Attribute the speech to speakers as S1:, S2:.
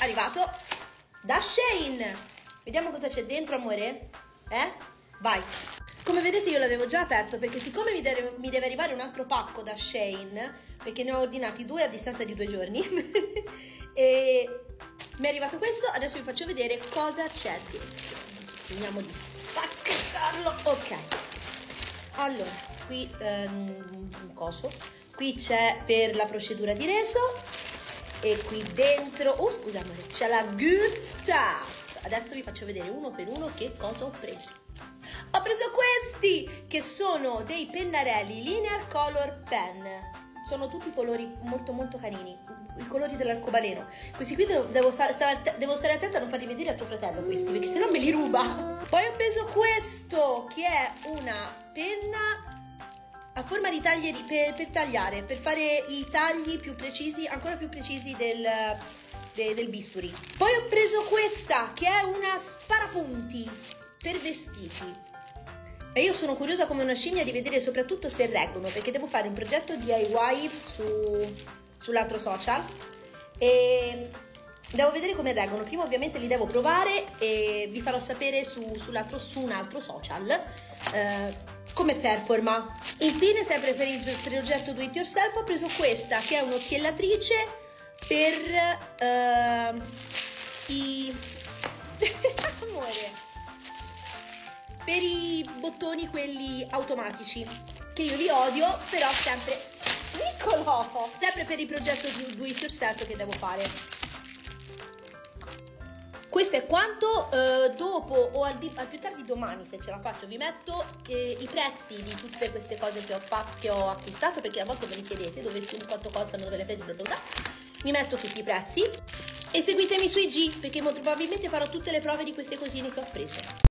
S1: arrivato da Shein. Vediamo cosa c'è dentro, amore. Vai. Come vedete io l'avevo già aperto perché siccome mi deve arrivare un altro pacco da Shein, perché ne ho ordinati 2 a distanza di 2 giorni e mi è arrivato questo. Adesso vi faccio vedere cosa c'è dentro. Vediamo di spacchettarlo. Ok, allora qui un coso, qui c'è per la procedura di reso e qui dentro, oh scusa amore, c'è la good stuff. Adesso vi faccio vedere uno per uno che cosa ho preso. Ho preso questi che sono dei pennarelli Linear Color Pen. Sono tutti colori molto molto carini, i colori dell'arcobaleno. Questi qui devo stare attenta a non farli vedere a tuo fratello questi, perché sennò me li ruba. Poi ho preso questo che è una penna a forma di taglieri per tagliare, per fare i tagli più precisi, ancora più precisi del bisturi. Poi ho preso questa che è una sparapunti per vestiti. E io sono curiosa come una scimmia di vedere soprattutto se reggono, perché devo fare un progetto DIY sull'altro social e devo vedere come reggono. Prima ovviamente li devo provare e vi farò sapere su un altro social come performa. Infine, sempre per il progetto Do It Yourself, ho preso questa che è un'occhiellatrice per amore, per i bottoni quelli automatici, che io li odio, però sempre piccolo, sempre per il progetto di Do It Yourself che devo fare. Questo è quanto. Dopo o al più tardi domani, se ce la faccio, vi metto i prezzi di tutte queste cose che ho acquistato, perché a volte me li chiedete quanto costano, dove le presi, bla bla bla. Vi metto tutti i prezzi e seguitemi su IG, perché molto probabilmente farò tutte le prove di queste cosine che ho preso.